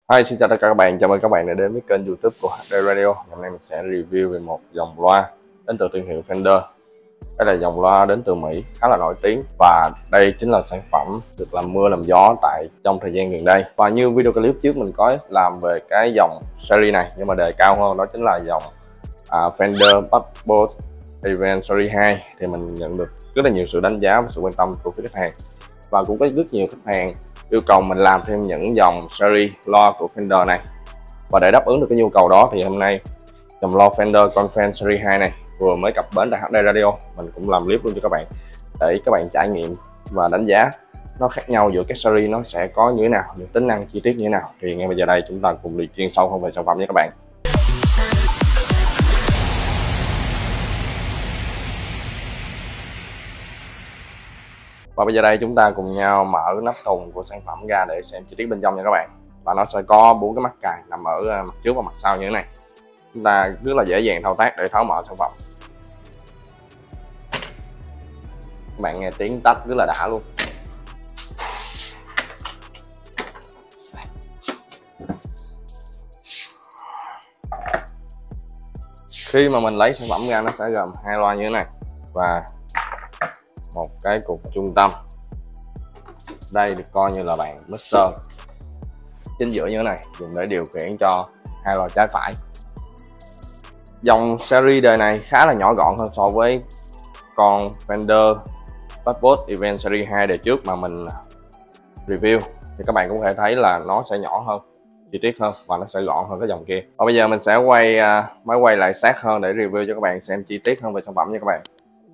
Hi, xin chào tất cả các bạn, chào mừng các bạn đã đến với kênh YouTube của HD Radio. Hôm nay mình sẽ review về một dòng loa đến từ thương hiệu Fender. Đây là dòng loa đến từ Mỹ, khá là nổi tiếng và đây chính là sản phẩm được làm mưa làm gió trong thời gian gần đây. Và như video clip trước mình có làm về cái dòng series này, nhưng mà đề cao hơn đó chính là dòng Fender Bassbolt Event Series 2 thì mình nhận được rất là nhiều sự đánh giá và sự quan tâm của phía khách hàng, và cũng có rất nhiều khách hàng yêu cầu mình làm thêm những dòng series loa của Fender này. Và để đáp ứng được cái nhu cầu đó thì hôm nay dòng loa Fender Conference Series 2 này vừa mới cập bến tại HD Radio, mình cũng làm clip luôn cho các bạn để các bạn trải nghiệm và đánh giá nó khác nhau giữa các series, nó sẽ có như thế nào, những tính năng chi tiết như thế nào. Thì ngay bây giờ đây chúng ta cùng đi chuyên sâu hơn về sản phẩm nhé các bạn. Và bây giờ đây chúng ta cùng nhau mở nắp thùng của sản phẩm ra để xem chi tiết bên trong nha các bạn. Và nó sẽ có 4 cái mắt cài nằm ở mặt trước và mặt sau như thế này. Chúng ta rất là dễ dàng thao tác để tháo mở sản phẩm. Các bạn nghe tiếng tách rất là đã luôn. Khi mà mình lấy sản phẩm ra, nó sẽ gồm 2 loa như thế này và một cái cục trung tâm. Đây được coi như là bàn mixer chính giữa như thế này, dùng để điều khiển cho 2 loa trái phải. Dòng series đời này khá là nhỏ gọn hơn so với con Fender Bassbolt Event Series 2 đời trước mà mình review, thì các bạn cũng có thể thấy là nó sẽ nhỏ hơn, chi tiết hơn và nó sẽ gọn hơn cái dòng kia. Và bây giờ mình sẽ quay máy quay lại sát hơn để review cho các bạn xem chi tiết hơn về sản phẩm nha các bạn.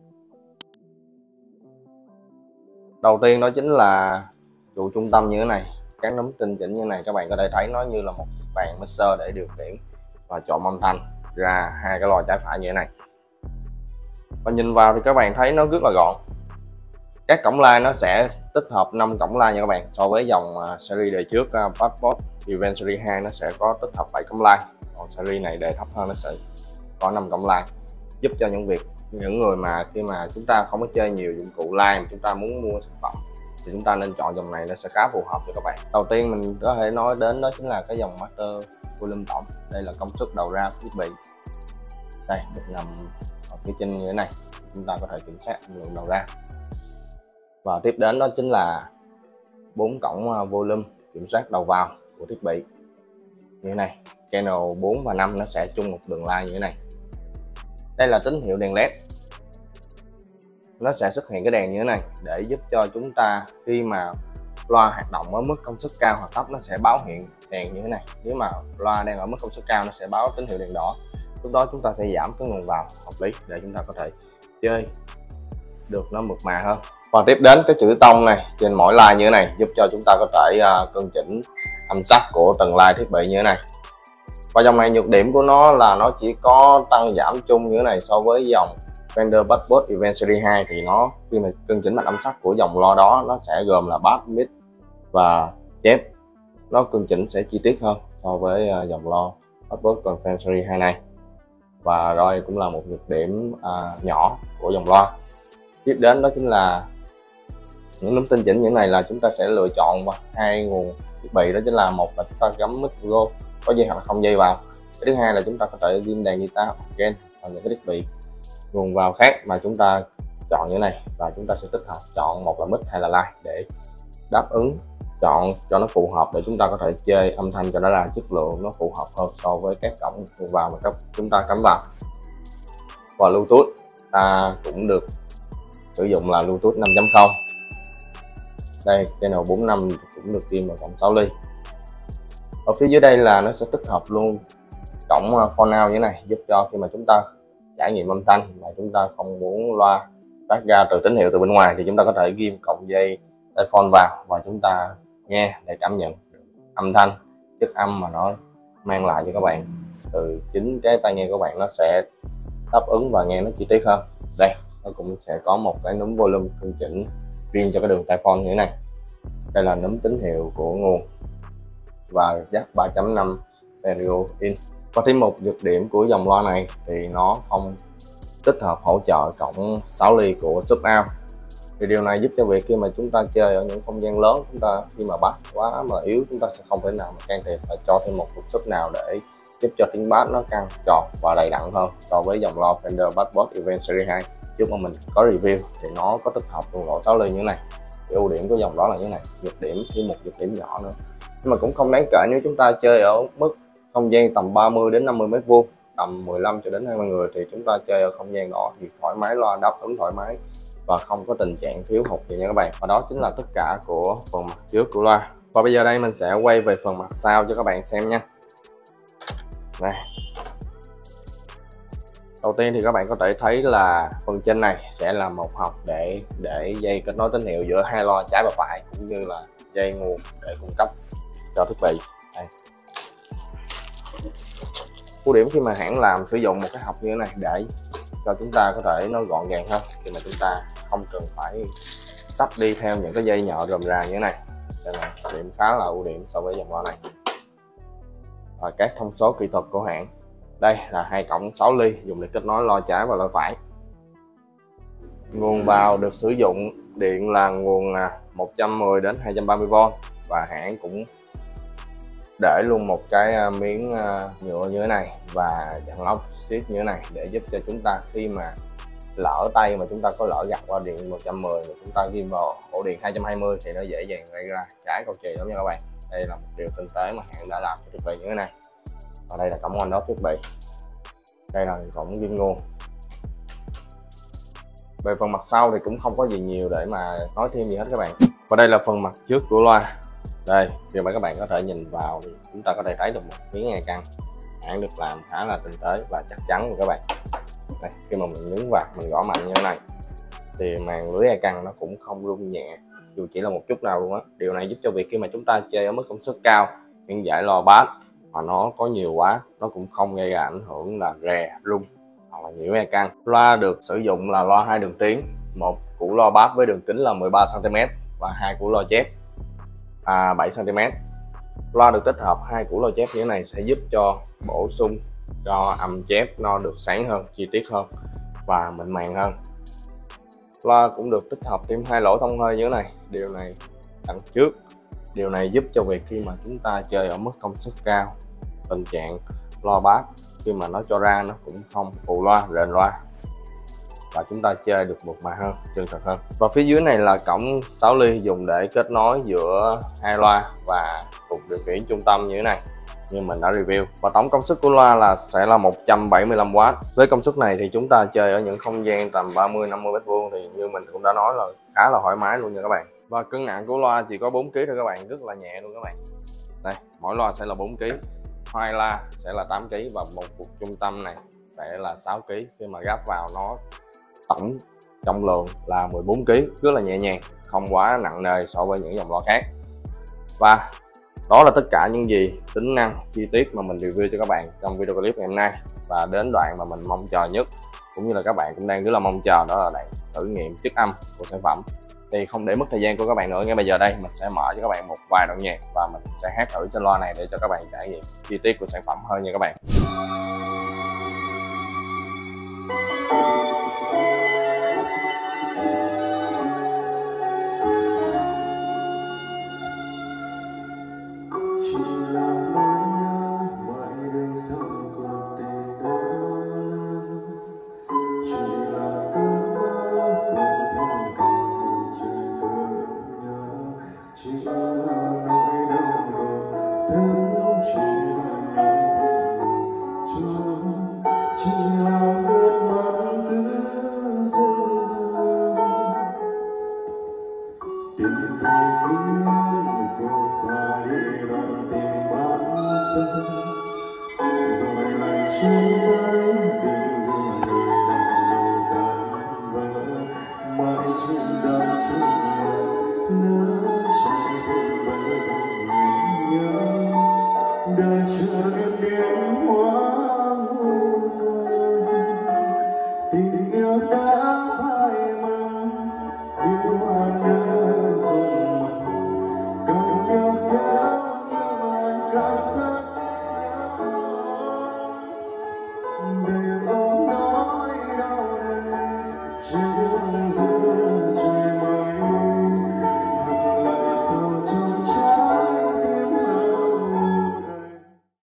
Đầu tiên đó chính là trụ trung tâm như thế này, các nấm tinh chỉnh như thế này. Các bạn có thể thấy nó như là một bàn mixer để điều khiển và chọn âm thanh ra 2 cái loa trái phải như thế này. Và nhìn vào thì các bạn thấy nó rất là gọn. Các cổng loa nó sẽ tích hợp 5 cổng loa nha các bạn. So với dòng series đời trước Bassbolt Event Series 2 nó sẽ có tích hợp 7 cổng loa. Còn series này đề thấp hơn, nó sẽ có 5 cổng loa, giúp cho những người mà khi mà chúng ta không có chơi nhiều dụng cụ live mà chúng ta muốn mua sản phẩm thì chúng ta nên chọn dòng này, nó sẽ khá phù hợp cho các bạn. Đầu tiên mình có thể nói đến đó chính là cái dòng master volume tổng. Đây là công suất đầu ra của thiết bị, đây được nằm ở phía trên như thế này, chúng ta có thể kiểm soát âm lượng đầu ra. Và tiếp đến đó chính là 4 cổng volume kiểm soát đầu vào của thiết bị như thế này. Channel 4 và 5 nó sẽ chung một đường line như thế này. Đây là tín hiệu đèn led, nó sẽ xuất hiện cái đèn như thế này để giúp cho chúng ta khi mà loa hoạt động ở mức công suất cao hoặc thấp nó sẽ báo hiện đèn như thế này. Nếu mà loa đang ở mức công suất cao nó sẽ báo tín hiệu đèn đỏ, lúc đó chúng ta sẽ giảm cái nguồn vào hợp lý để chúng ta có thể chơi được nó mượt mà hơn. Và tiếp đến cái chữ tông này trên mỗi line như thế này giúp cho chúng ta có thể cân chỉnh âm sắc của từng line thiết bị như thế này. Và dòng này nhược điểm của nó là nó chỉ có tăng giảm chung như thế này so với dòng Fender Bassbolt Event Series 2. Thì nó khi mà cân chỉnh mạch âm sắc của dòng loa đó nó sẽ gồm là bass, mid và chép, nó cân chỉnh sẽ chi tiết hơn so với dòng loa Bassbolt Conference Series 2 này. Và đây cũng là một nhược điểm nhỏ của dòng loa. Tiếp đến đó chính là những nút tinh chỉnh như thế này, là chúng ta sẽ lựa chọn 2 nguồn thiết bị, đó chính là một là chúng ta gắm mic go có dây hoặc là không dây vào. Cái thứ hai là chúng ta có thể ghim đàn guitar organ và những cái thiết bị nguồn vào khác mà chúng ta chọn như thế này, và chúng ta sẽ tích hợp chọn một là mic hay là line để đáp ứng, chọn cho nó phù hợp để chúng ta có thể chơi âm thanh cho nó là chất lượng, nó phù hợp hơn so với các cổng nguồn vào mà chúng ta cắm vào. Và Bluetooth ta cũng được sử dụng là Bluetooth 5.0. Đây channel 45 cũng được ghim vào cổng 6 ly. Ở phía dưới đây là nó sẽ tích hợp luôn cổng phone out như thế này, giúp cho khi mà chúng ta trải nghiệm âm thanh mà chúng ta không muốn loa phát ra từ tín hiệu từ bên ngoài thì chúng ta có thể ghim cọng dây tai phone vào và chúng ta nghe để cảm nhận âm thanh, chất âm mà nó mang lại cho các bạn từ chính cái tai nghe của bạn, nó sẽ đáp ứng và nghe nó chi tiết hơn. Đây nó cũng sẽ có một cái núm volume cân chỉnh riêng cho cái đường tai phone như thế này. Đây là núm tín hiệu của nguồn và jack 3.5 stereo in. Có thêm một nhược điểm của dòng loa này thì nó không tích hợp hỗ trợ cổng 6 ly của sub out. Thì điều này giúp cho việc khi mà chúng ta chơi ở những không gian lớn, chúng ta khi mà bass quá mà yếu, chúng ta sẽ không thể nào mà can thiệp và cho thêm một cục sub nào để giúp cho tiếng bass nó căng tròn và đầy đặn hơn so với dòng loa Fender Bassbox Event Series 2. Trước mà mình có review thì nó có tích hợp nguồn lỗ 6 ly như thế này. Cái ưu điểm của dòng đó là như thế này, nhược điểm thêm một nhược điểm nhỏ nữa, nhưng mà cũng không đáng kể nếu chúng ta chơi ở mức không gian tầm 30 đến 50 m², tầm 15 cho đến 20 người thì chúng ta chơi ở không gian đó thì thoải mái, loa đáp ứng thoải mái và không có tình trạng thiếu hụt gì nha các bạn. Và đó chính là tất cả của phần mặt trước của loa. Và bây giờ đây mình sẽ quay về phần mặt sau cho các bạn xem nha. Đây, đầu tiên thì các bạn có thể thấy là phần trên này sẽ là một hộc để dây kết nối tín hiệu giữa hai loa trái và phải, cũng như là dây nguồn để cung cấp cho thiết bị. Đây. Ưu điểm khi mà hãng làm sử dụng một cái hộc như thế này để cho chúng ta có thể nó gọn gàng hơn, khi mà chúng ta không cần phải sắp đi theo những cái dây nhợ rườm rà như thế này. Đây là điểm khá là ưu điểm so với dòng loa này. Và các thông số kỹ thuật của hãng. Đây là hai cổng 6 ly dùng để kết nối loa trái và loa phải. Nguồn vào được sử dụng điện là nguồn 110 đến 230V, và hãng cũng để luôn một cái miếng nhựa như thế này và chặn lốc xít như thế này để giúp cho chúng ta khi mà lỡ tay mà chúng ta có lỡ gặt qua điện 110 mà chúng ta ghim vào ổ điện 220 thì nó dễ dàng gây ra trái cầu chì lắm nha các bạn. Đây là một điều tinh tế mà hãng đã làm cho thiết bị như thế này. Và đây là cổng on off thiết bị. Đây là cổng ghim nguồn. Về phần mặt sau thì cũng không có gì nhiều để mà nói thêm gì hết các bạn. Và đây là phần mặt trước của loa. Đây, khi mà các bạn có thể nhìn vào thì chúng ta có thể thấy được một miếng e căng. Hãng được làm khá là tinh tế và chắc chắn của các bạn. Đây, khi mà mình nhấn vào, mình gõ mạnh như thế này thì màn lưới e căng nó cũng không rung nhẹ dù chỉ là một chút nào luôn á. Điều này giúp cho việc khi mà chúng ta chơi ở mức công suất cao, những dải loa bass mà nó có nhiều quá, nó cũng không gây ra ảnh hưởng là rè, rung hoặc là nhiễu e căng. Loa được sử dụng là loa 2 đường tiếng, một củ loa bass với đường kính là 13 cm và hai củ loa chép 7 cm. Loa được tích hợp hai củ loa chép như thế này sẽ giúp cho bổ sung cho âm chép nó được sáng hơn, chi tiết hơn và mịn màng hơn. Loa cũng được tích hợp thêm hai lỗ thông hơi như thế này, điều này đằng trước. Điều này giúp cho việc khi mà chúng ta chơi ở mức công suất cao, tình trạng loa bass khi mà nó cho ra nó cũng không phụ loa, rền loa và chúng ta chơi được mượt mà hơn, chân thật hơn. Và phía dưới này là cổng 6 ly dùng để kết nối giữa hai loa và cục điều khiển trung tâm như thế này như mình đã review. Và tổng công suất của loa sẽ là 175W. Với công suất này thì chúng ta chơi ở những không gian tầm 30-50 m² thì như mình cũng đã nói là khá là thoải mái luôn nha các bạn. Và cân nặng của loa chỉ có 4 kg thôi các bạn, rất là nhẹ luôn các bạn. Đây, mỗi loa sẽ là 4 kg, hai loa sẽ là 8 kg và một cục trung tâm này sẽ là 6 kg. Khi mà gắp vào nó tổng trọng lượng là 14 kg, rất là nhẹ nhàng, không quá nặng nề so với những dòng loa khác. Và đó là tất cả những gì tính năng chi tiết mà mình review cho các bạn trong video clip ngày hôm nay. Và đến đoạn mà mình mong chờ nhất, cũng như là các bạn cũng đang rất là mong chờ, đó là đoạn thử nghiệm chất âm của sản phẩm. Thì không để mất thời gian của các bạn nữa, ngay bây giờ đây mình sẽ mở cho các bạn một vài đoạn nhạc và mình sẽ hát thử trên loa này để cho các bạn trải nghiệm chi tiết của sản phẩm hơn nha các bạn.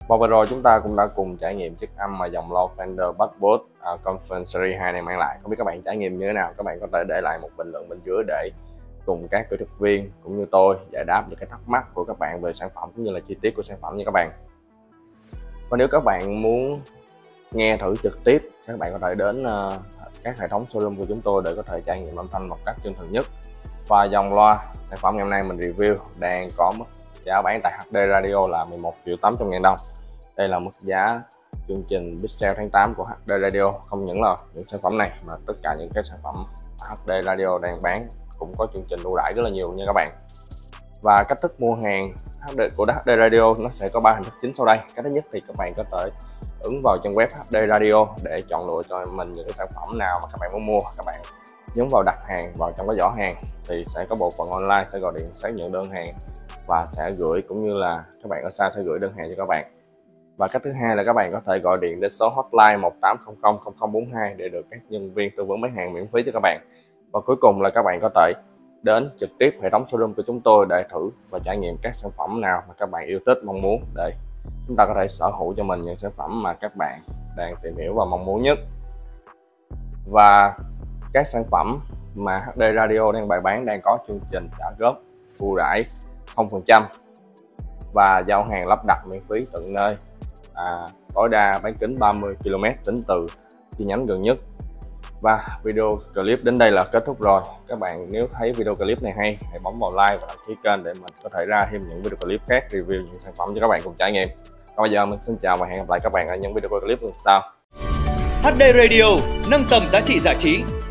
Và vừa rồi chúng ta cũng đã cùng trải nghiệm chiếc âm mà dòng loa Fender Basswood Conference Series 2 này mang lại. Không biết các bạn trải nghiệm như thế nào, các bạn có thể để lại một bình luận bên dưới để cùng các kỹ thuật viên cũng như tôi giải đáp những cái thắc mắc của các bạn về sản phẩm cũng như là chi tiết của sản phẩm nha các bạn. Và nếu các bạn muốn nghe thử trực tiếp, các bạn có thể đến các hệ thống showroom của chúng tôi để có thể trải nghiệm âm thanh một cách chân thực nhất. Và dòng loa sản phẩm ngày hôm nay mình review đang có mức giá bán tại HD Radio là 11.800.000 đồng. Đây là mức giá chương trình Big Sale tháng 8 của HD Radio. Không những là những sản phẩm này mà tất cả những cái sản phẩm HD Radio đang bán cũng có chương trình ưu đãi rất là nhiều nha các bạn. Và cách thức mua hàng của HD Radio nó sẽ có 3 hình thức chính sau đây. Cái thứ nhất thì các bạn có thể ứng vào trang web HD Radio để chọn lựa cho mình những cái sản phẩm nào mà các bạn muốn mua. Các bạn nhấn vào đặt hàng vào trong cái giỏ hàng thì sẽ có bộ phận online sẽ gọi điện xác nhận đơn hàng và sẽ gửi, cũng như là các bạn ở xa sẽ gửi đơn hàng cho các bạn. Và cách thứ hai là các bạn có thể gọi điện đến số hotline 1800 0042 để được các nhân viên tư vấn bán hàng miễn phí cho các bạn. Và cuối cùng là các bạn có thể đến trực tiếp hệ thống showroom của chúng tôi để thử và trải nghiệm các sản phẩm nào mà các bạn yêu thích mong muốn, để chúng ta có thể sở hữu cho mình những sản phẩm mà các bạn đang tìm hiểu và mong muốn nhất. Và các sản phẩm mà HD Radio đang bày bán đang có chương trình trả góp ưu đãi 0% và giao hàng lắp đặt miễn phí tận nơi, tối đa bán kính 30 km tính từ chi nhánh gần nhất. Và video clip đến đây là kết thúc rồi. Các bạn nếu thấy video clip này hay, hãy bấm vào like và đăng ký kênh để mình có thể ra thêm những video clip khác review những sản phẩm cho các bạn cùng trải nghiệm. Còn bây giờ mình xin chào và hẹn gặp lại các bạn ở những video clip lần sau. HD Radio nâng tầm giá trị giải trí.